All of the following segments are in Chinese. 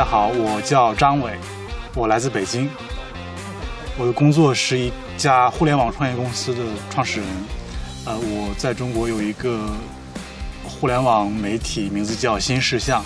家好，我叫张伟，我来自北京。我的工作是一家互联网创业公司的创始人。我在中国有一个互联网媒体，名字叫新事项。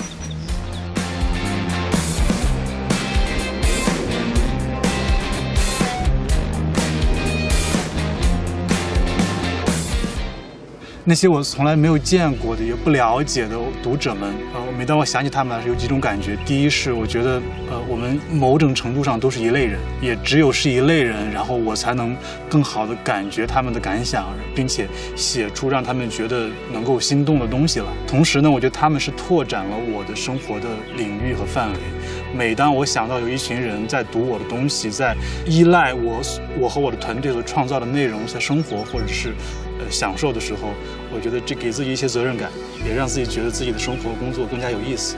那些我从来没有见过的、也不了解的读者们，每当我想起他们来时，有几种感觉。第一是我觉得，我们某种程度上都是一类人，也只有是一类人，然后我才能更好地感觉他们的感想，并且写出让他们觉得能够心动的东西来。同时呢，我觉得他们是拓展了我的生活的领域和范围。每当我想到有一群人在读我的东西，在依赖我和我的团队所创造的内容在生活或者是享受的时候，我觉得这给自己一些责任感，也让自己觉得自己的生活工作更加有意思。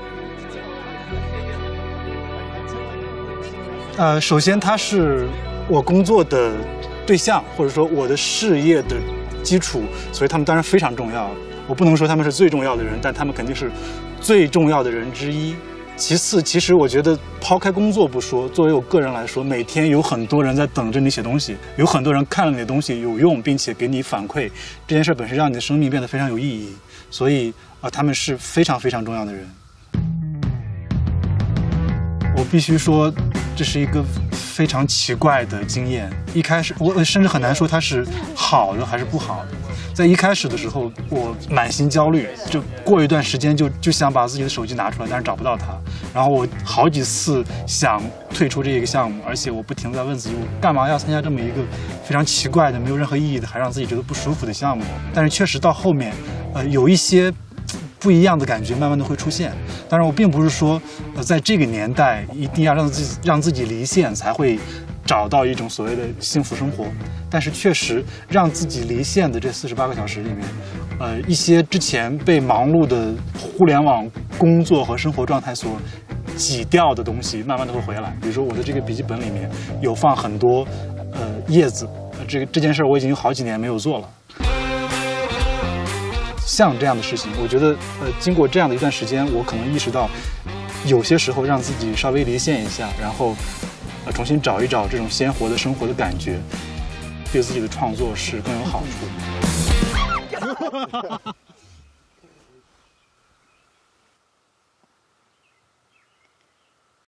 首先他是我工作的对象，或者说我的事业的基础，所以他们当然非常重要。我不能说他们是最重要的人，但他们肯定是最重要的人之一。其次，其实我觉得抛开工作不说，作为我个人来说，每天有很多人在等着你写东西，有很多人看了你的东西有用，并且给你反馈，这件事本身让你的生命变得非常有意义。所以他们是非常非常重要的人。我必须说，这是一个非常奇怪的经验。一开始，我甚至很难说它是好的还是不好的。在一开始的时候，我满心焦虑，就过一段时间就想把自己的手机拿出来，但是找不到它。然后我好几次想退出这个项目，而且我不停地在问自己，我干嘛要参加这么一个非常奇怪的、没有任何意义的，还让自己觉得不舒服的项目？但是确实到后面，有一些不一样的感觉慢慢的会出现。当然，我并不是说，在这个年代一定要让自己离线才会找到一种所谓的幸福生活，但是确实让自己离线的这48个小时里面，一些之前被忙碌的互联网工作和生活状态所挤掉的东西，慢慢的会回来。比如说我的这个笔记本里面有放很多叶子，这件事我已经有好几年没有做了。像这样的事情，我觉得经过这样的一段时间，我可能意识到，有些时候让自己稍微离线一下，然后重新找一找这种鲜活的生活的感觉，对自己的创作是更有好处的。